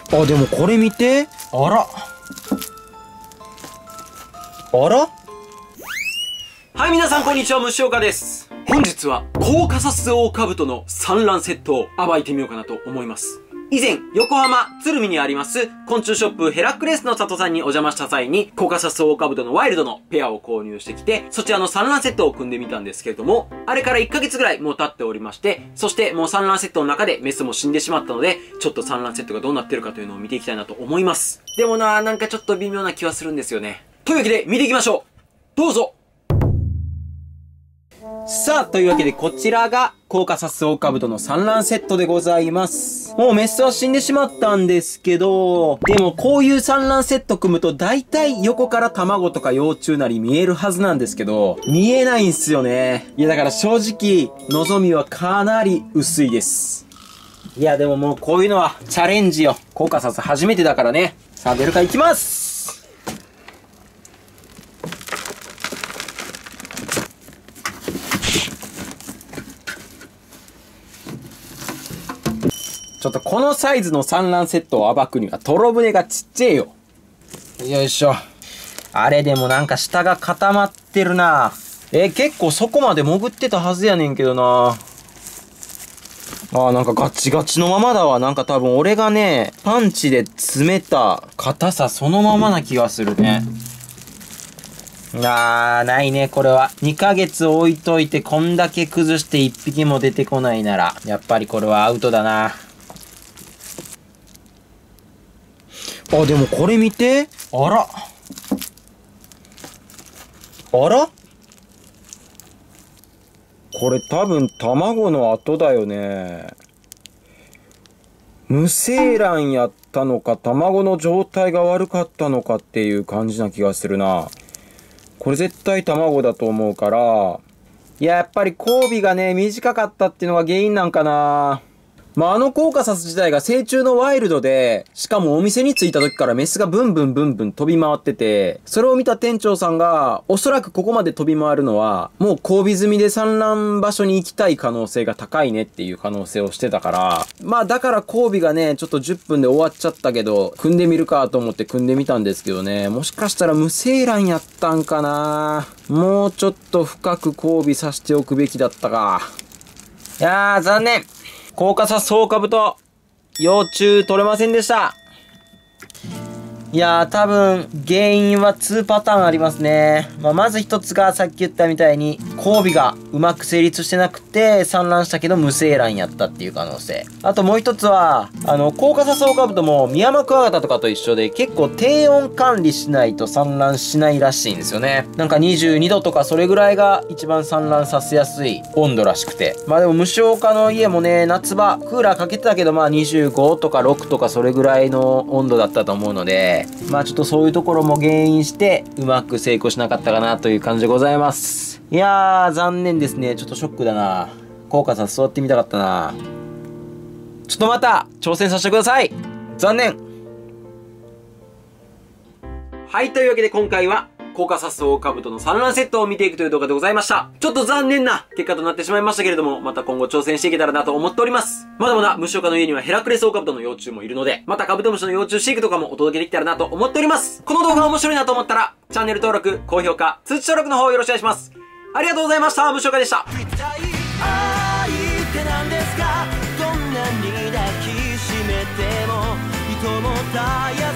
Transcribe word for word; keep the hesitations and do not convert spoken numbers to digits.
あ、でもこれ見て。あら。あら。 はい、皆さんこんにちは、虫岡です。本日は、コーカサスオオカブトの産卵セットを暴いてみようかなと思います。以前、横浜鶴見にあります昆虫ショップヘラクレスの里さんにお邪魔した際に、コーカサスオオカブトのワイルドのペアを購入してきて、そちらの産卵セットを組んでみたんですけれども、あれからいっかげつぐらいもう経っておりまして、そしてもう産卵セットの中でメスも死んでしまったので、ちょっと産卵セットがどうなってるかというのを見ていきたいなと思います。でもな、なんかちょっと微妙な気はするんですよね。というわけで見ていきましょう。どうぞ。 さあ、というわけでこちらがコーカサスオオカブトの産卵セットでございます。もうメスは死んでしまったんですけど、でもこういう産卵セット組むと大体横から卵とか幼虫なり見えるはずなんですけど、見えないんすよね。いやだから正直、望みはかなり薄いです。いやでももうこういうのはチャレンジよ。コーカサス初めてだからね。さあ出るかいきます。ちょっとこのサイズの産卵セットを暴くにはトロ船がちっちゃいよ。よいしょ。あれでもなんか下が固まってるな。え、結構そこまで潜ってたはずやねんけどな。あーなんかガチガチのままだわ。なんか多分俺がね、パンチで詰めた硬さそのままな気がするね。あー、ないね、これは。にかげつ置いといてこんだけ崩していっぴきも出てこないなら、やっぱりこれはアウトだな。あ、でもこれ見て。あら。あら？これ多分卵の跡だよね。無精卵やったのか、卵の状態が悪かったのかっていう感じな気がするな。これ絶対卵だと思うから、いや、やっぱり交尾がね、短かったっていうのが原因なんかな。まあ、あのコーカサス自体が成虫のワイルドで、しかもお店に着いた時からメスがブンブンブンブン飛び回ってて、それを見た店長さんが、おそらくここまで飛び回るのは、もう交尾済みで産卵場所に行きたい可能性が高いねっていう可能性をしてたから、まあだから交尾がね、ちょっとじゅっぷんで終わっちゃったけど、組んでみるかと思って組んでみたんですけどね、もしかしたら無精卵やったんかな。もうちょっと深く交尾させておくべきだったか。いやー、残念。コーカサスオオカブト、幼虫取れませんでした。いやー、多分、原因はにパターンありますね。まあ、まず一つがさっき言ったみたいに、交尾がうまく成立してなくて、産卵したけど無精卵やったっていう可能性。あともう一つは、あの、コーカサスオオカブトもミヤマクワガタとかと一緒で、結構低温管理しないと産卵しないらしいんですよね。なんかにじゅうにどとかそれぐらいが一番産卵させやすい温度らしくて。まあでも虫岡の家もね、夏場、クーラーかけてたけど、まあにじゅうごとかろくとかそれぐらいの温度だったと思うので、まあちょっとそういうところも原因してうまく成功しなかったかなという感じでございます。いやー残念ですね。ちょっとショックだな。コーカサス座ってみたかったな。ちょっとまた挑戦させてください。残念。 はい、というわけで今回はコーカサスオオカブトの産卵セットを見ていくという動画でございました。ちょっと残念な結果となってしまいましたけれども、また今後挑戦していけたらなと思っております。まだまだ虫岡の家にはヘラクレスオオカブトの幼虫もいるので、またカブトムシの幼虫飼育とかもお届けできたらなと思っております。この動画が面白いなと思ったら、チャンネル登録、高評価、通知登録の方よろしくお願いします。ありがとうございました。虫岡でした。相手なんですか、どんなに抱きしめても糸も絶や